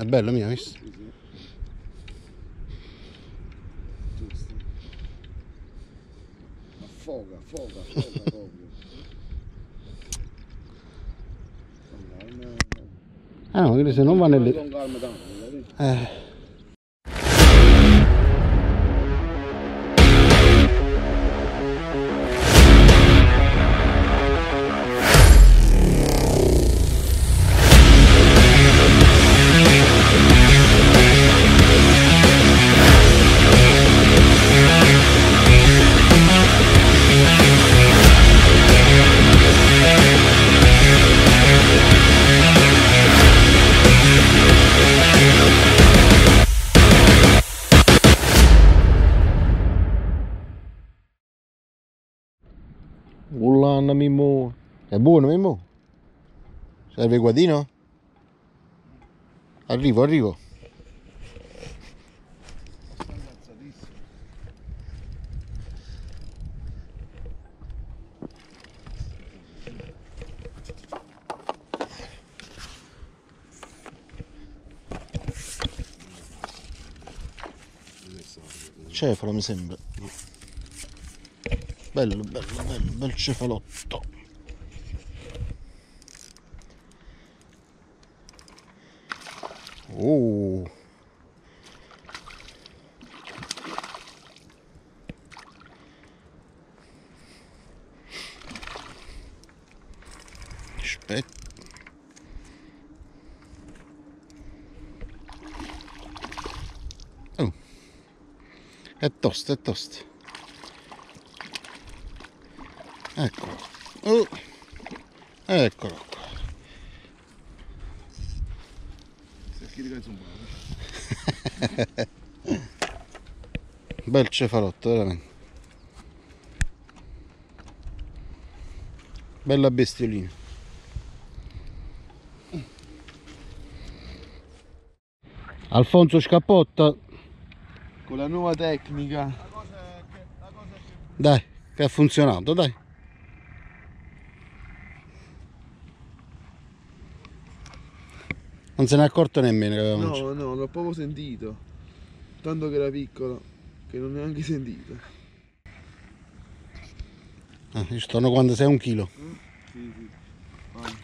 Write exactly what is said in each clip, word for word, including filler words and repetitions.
È bello, mia, visto? Sì, sì. Giusto. Affoga, affoga, affoga proprio. Ah no, quindi se non va nelle... Con calma tanto, Eh... Ullana Mimmo. È buono Mimmo? Serve il guadino? Arrivo, arrivo. Cefalo mi sembra. Bello, bello, bello, bel cefalotto. Oh. Aspetta. Oh. È tosto, è tosto. Eccolo. Oh. Eccolo qua. Bel cefalotto, veramente. Bella bestiolina. Alfonso scappotta. con la nuova tecnica. La cosa è che, la cosa è che... Dai, che ha funzionato, dai. Non se n'è accorto nemmeno che aveva mangiato. No, no, l'ho proprio sentito. Tanto che era piccolo, che non neanche sentito. Ah, giusto, no, quando sei un chilo. Mm? Sì, sì. Vai.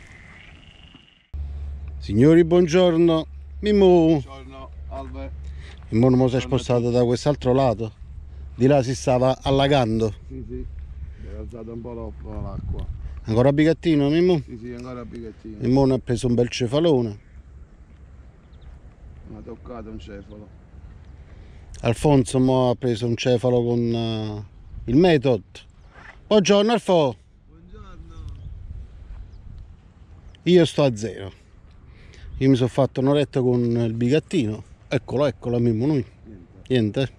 Signori, buongiorno. Mimmo. Buongiorno, Alve. Mimmo non si è spostato da quest'altro lato. Di là si stava allagando. Sì, sì. Si è alzata un po' l'acqua. Ancora bigattino, Mimmo? Sì, sì, ancora bigattino. Mimmo ha preso un bel cefalone. Mi ha toccato un cefalo. Alfonso mo ha preso un cefalo con uh, il Method. Buongiorno Alfo. Buongiorno. Io sto a zero. Io mi sono fatto un'oretta con il bigattino. Eccolo, eccolo Mimmo, noi. Niente. Niente.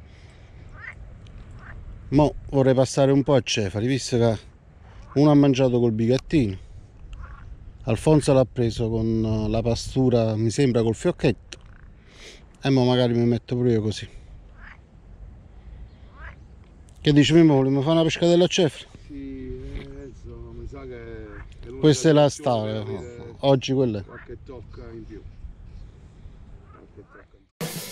Mo vorrei passare un po' a cefali, visto che uno ha mangiato col bigattino. Alfonso l'ha preso con la pastura, mi sembra col fiocchetto. E mo magari mi metto pure io così. Che dici Mimmo, vogliamo fare una pescatella a cefali? Sì, adesso mi sa che... è Questa è la sta, avere oggi quella è. qualche tocca in più. Qualche tocca in più.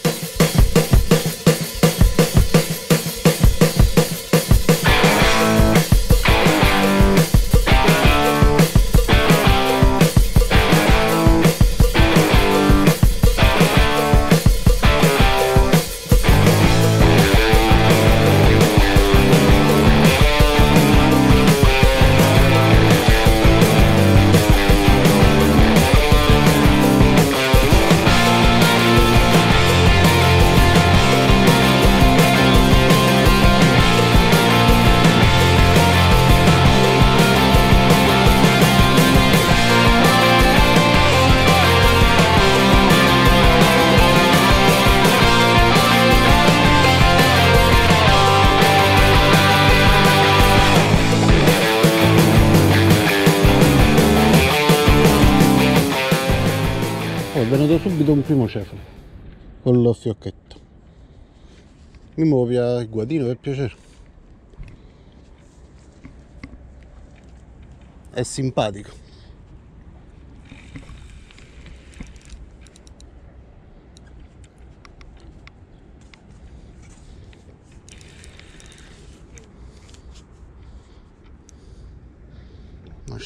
È venuto subito un primo cefalo con lo fiocchetto. Mi muovi il guadino per piacere. È simpatico.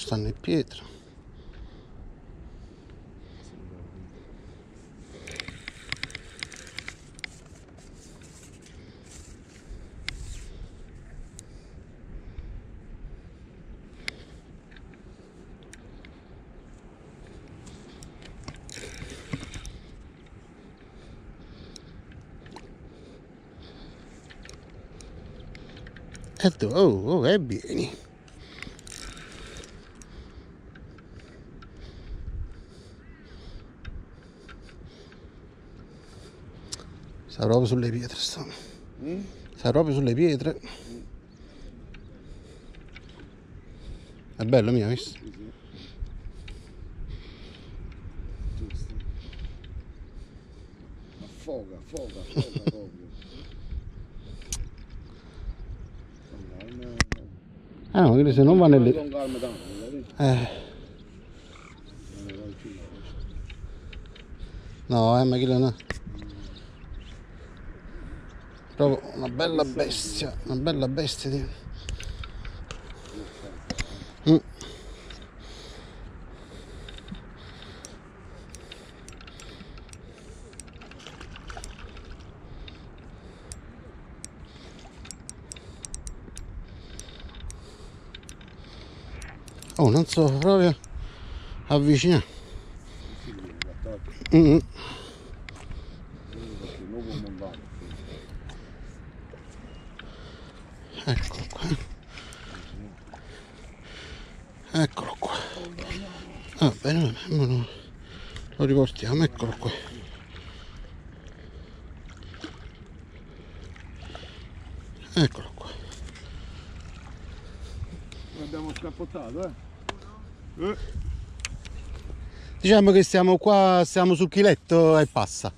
stanno le pietre. E tu, oh, oh, e vieni. Sta proprio sulle pietre, sta. Mm? Sta proprio sulle pietre. È bello, mio, visto? Sì, sì. Giusto. Affoga, affoga, affoga proprio. Ah no, quindi se non va nelle... Con calma tanto, vedi? Eh. No, eh, ma quello no. Proprio una bella bestia, una bella bestia di... Mm. Oh, non so proprio avvicinare. Mm. Eccolo qua. Eccolo qua. Va bene, lo, lo riportiamo, eccolo qua. Eccolo qua. L'abbiamo scappottato, eh? eh? Diciamo che stiamo qua, stiamo sul chiletto e passa.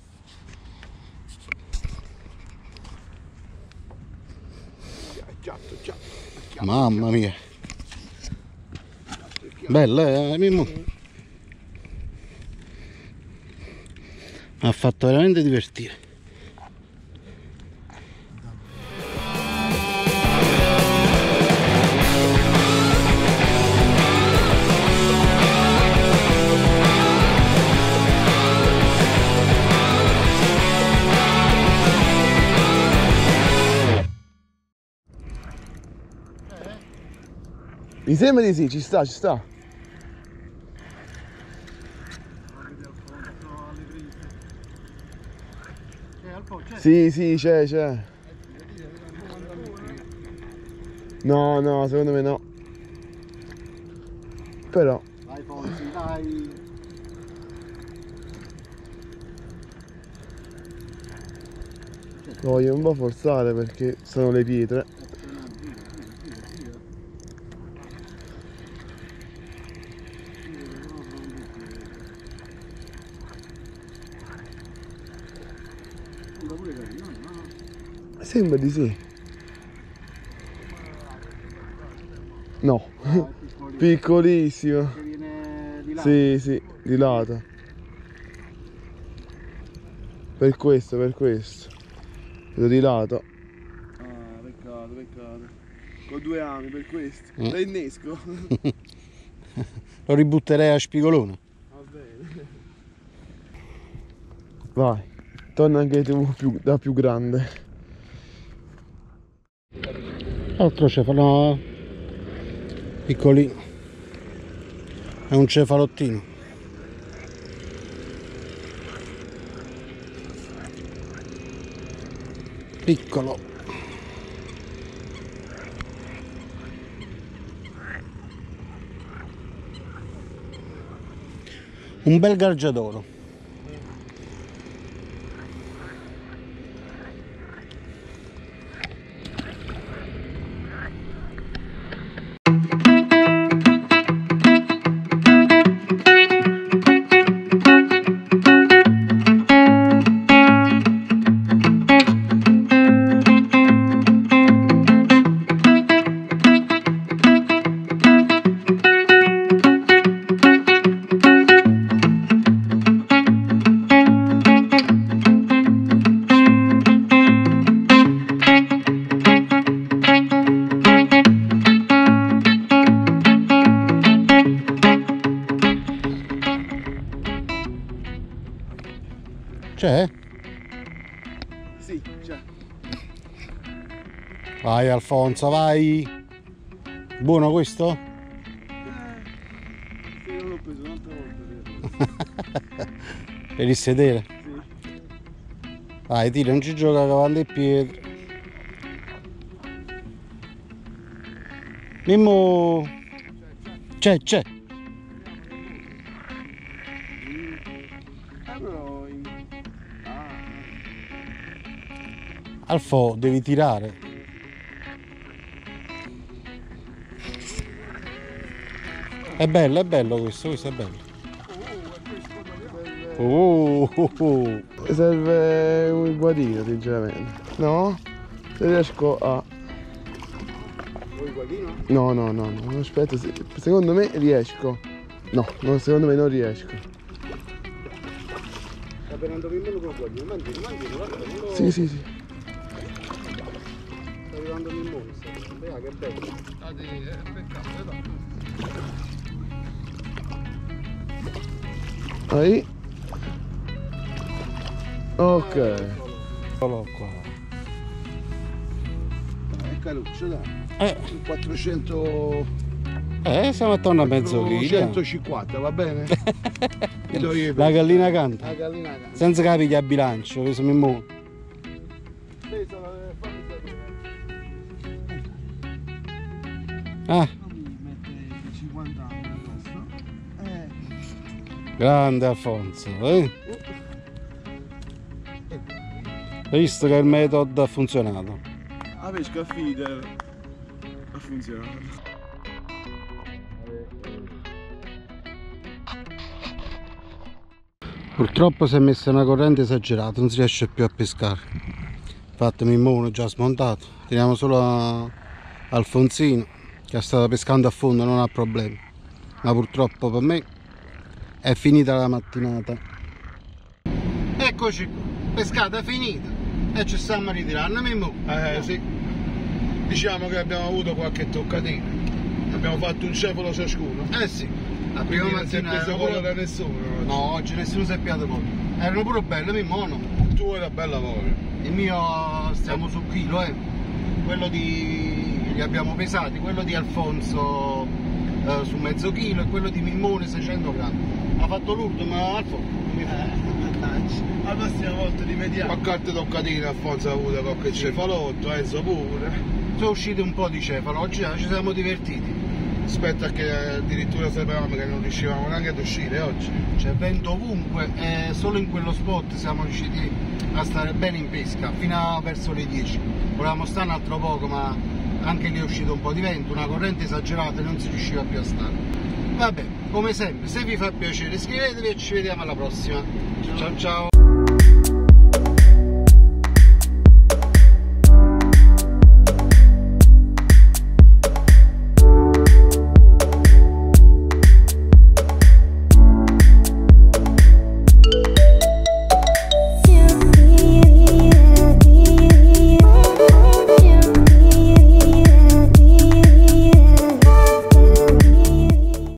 Ciatto, ciatto. Mamma mia. Bella, eh, Mimmo? Mi ha fatto veramente divertire. Mi sembra di sì, ci sta, ci sta. Sì, sì, c'è, c'è. No, no, secondo me no. Però. Vai Fonsi, dai. Lo voglio un po' forzare perché sono le pietre. Sembra di sì. No, Ah, piccolissimo. che viene di là. Sì, sì, di lato. Per questo, per questo. Vedo di lato. Ah, peccato, peccato. Con due ami per questo. Mm. La innesco. Lo ributterei a spigolone. Va bene. Vai, torna anche tu più, da più grande. Altro cefalo piccolino. È un cefalottino. Piccolo. Un bel gargiadoro. C'è? Sì, c'è. Vai Alfonso, vai! Buono questo? Eh, sì, non l'ho preso un'altra volta. Per il sedere? Sì. Vai, tira, non ci gioca cavando e pietre. Mimmo! C'è, c'è! Ah, però in... Ah. Alfo, devi tirare. È bello, è bello questo, questo è bello. Oh, oh, oh. Serve un guadino, sinceramente. No? Se riesco a... Vuoi guadino? No, no, no, no, aspetta, se- secondo me riesco. No, no, secondo me non riesco. Sta venendo Mimmo con guadino, mangiano, mangiano, guarda, non lo... Sì, sì, sì. Sta arrivando Mimmo, sta... che bello. Ah, di, è peccato, eh, Ahí. Ok. Eccolo qua. È caruccio, dai. Eh, quattrocento... eh siamo attorno a mezzo chilo. centocinquanta, va bene? Ti do io. La gallina canta. La gallina canta. Senza capi che a bilancio, questo Mimmo. Pesala, fammi sapere. Ah, Mi mette cinquanta anni addosso. Eh. grande Alfonso, eh? Hai visto che il metodo ha funzionato? La pesca a feeder ha funzionato. Purtroppo si è messa una corrente esagerata, non si riesce più a pescare. Infatti Mimmo è già smontato, teniamo solo a Alfonsino che sta pescando a fondo, non ha problemi. Ma purtroppo per me è finita la mattinata. Eccoci qua, pescata finita e ci stiamo ritirando, Mimmo. Eh sì. Diciamo che abbiamo avuto qualche toccatina. Abbiamo fatto un cefalo ciascuno. Eh sì, la prima Quindi non si è mattina preso erano volo pure... da nessuno. No, oggi nessuno si è piato poi. Erano pure belle, Mimmo, no? Il tuo era bella voglia. Il mio stiamo sul chilo, eh. Quello di... li abbiamo pesati, quello di Alfonso eh, su mezzo chilo e quello di Mimmone seicento grammi. Ha fatto l'urto, ma Alfonso. La prossima volta rivediamo. Qualche toccatina Alfonso ha avuto qualche cefalotto, Enzo pure. Sono usciti un po' di cefalo, oggi ci siamo divertiti. Aspetta che addirittura sapevamo che non riuscivamo neanche ad uscire oggi. C'è vento ovunque e solo in quello spot siamo riusciti a stare bene in pesca, fino a verso le dieci. Volevamo stare un altro poco, ma anche lì è uscito un po' di vento, una corrente esagerata e non si riusciva più a stare. Vabbè, come sempre, se vi fa piacere iscrivetevi e ci vediamo alla prossima. Ciao ciao!